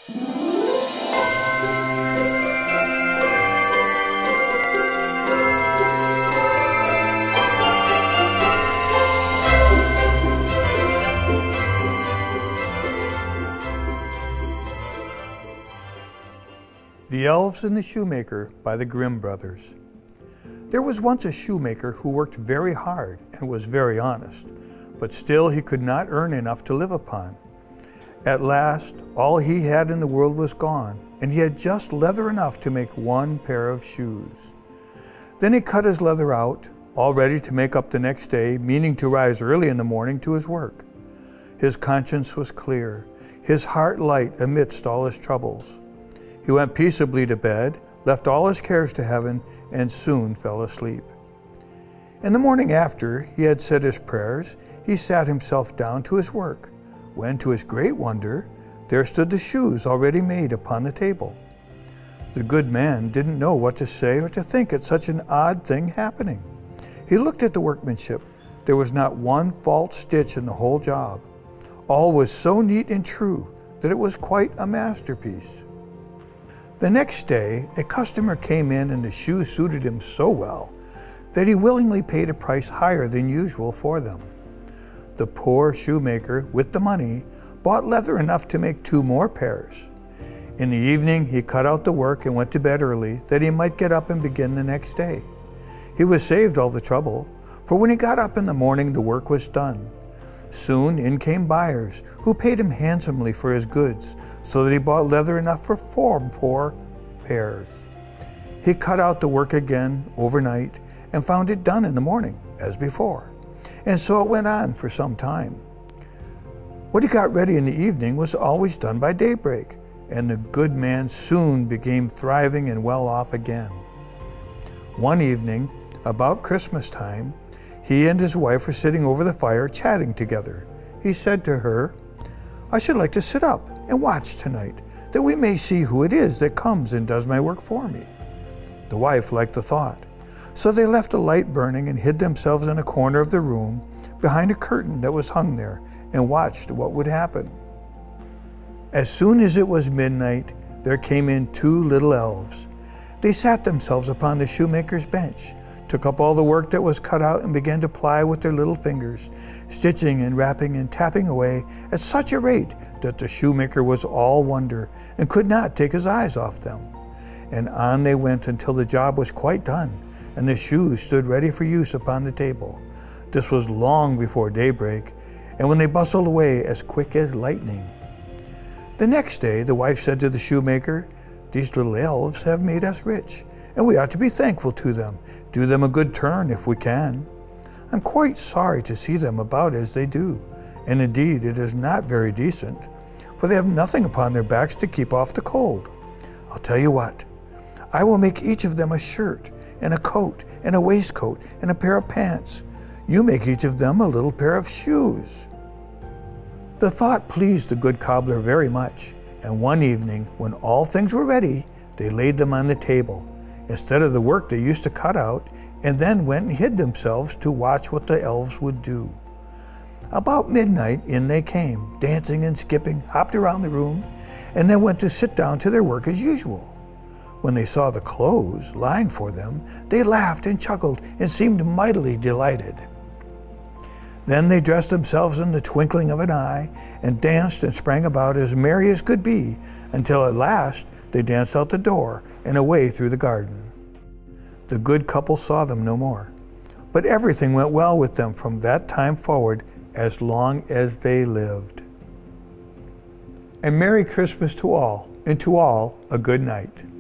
The Elves and the Shoemaker by the Grimm Brothers. There was once a shoemaker who worked very hard and was very honest, but still he could not earn enough to live upon. At last, all he had in the world was gone, and he had just leather enough to make one pair of shoes. Then he cut his leather out, all ready to make up the next day, meaning to rise early in the morning to his work. His conscience was clear, his heart light amidst all his troubles. He went peaceably to bed, left all his cares to heaven, and soon fell asleep. In the morning after he had said his prayers, he sat himself down to his work, when to his great wonder, there stood the shoes already made upon the table. The good man didn't know what to say or to think at such an odd thing happening. He looked at the workmanship. There was not one false stitch in the whole job. All was so neat and true that it was quite a masterpiece. The next day, a customer came in and the shoes suited him so well that he willingly paid a price higher than usual for them. The poor shoemaker, with the money, bought leather enough to make 2 more pairs. In the evening, he cut out the work and went to bed early that he might get up and begin the next day. He was saved all the trouble, for when he got up in the morning, the work was done. Soon in came buyers, who paid him handsomely for his goods, so that he bought leather enough for 4 poor pairs. He cut out the work again overnight and found it done in the morning, as before. And so it went on for some time. What he got ready in the evening was always done by daybreak, and the good man soon became thriving and well off again. One evening, about Christmas time, he and his wife were sitting over the fire chatting together. He said to her, "I should like to sit up and watch tonight, that we may see who it is that comes and does my work for me." The wife liked the thought, so they left a light burning and hid themselves in a corner of the room behind a curtain that was hung there and watched what would happen. As soon as it was midnight, there came in 2 little elves. They sat themselves upon the shoemaker's bench, took up all the work that was cut out and began to ply with their little fingers, stitching and wrapping and tapping away at such a rate that the shoemaker was all wonder and could not take his eyes off them. And on they went until the job was quite done and the shoes stood ready for use upon the table. This was long before daybreak, and when they bustled away as quick as lightning. The next day the wife said to the shoemaker, "These little elves have made us rich, and we ought to be thankful to them, do them a good turn if we can. I'm quite sorry to see them about as they do, and indeed it is not very decent, for they have nothing upon their backs to keep off the cold. I'll tell you what, I will make each of them a shirt, and a coat, and a waistcoat, and a pair of pants. You make each of them a little pair of shoes." The thought pleased the good cobbler very much, and one evening, when all things were ready, they laid them on the table, instead of the work they used to cut out, and then went and hid themselves to watch what the elves would do. About midnight in they came, dancing and skipping, hopped around the room, and then went to sit down to their work as usual. When they saw the clothes lying for them, they laughed and chuckled and seemed mightily delighted. Then they dressed themselves in the twinkling of an eye and danced and sprang about as merry as could be, until at last they danced out the door and away through the garden. The good couple saw them no more, but everything went well with them from that time forward as long as they lived. And Merry Christmas to all, and to all a good night.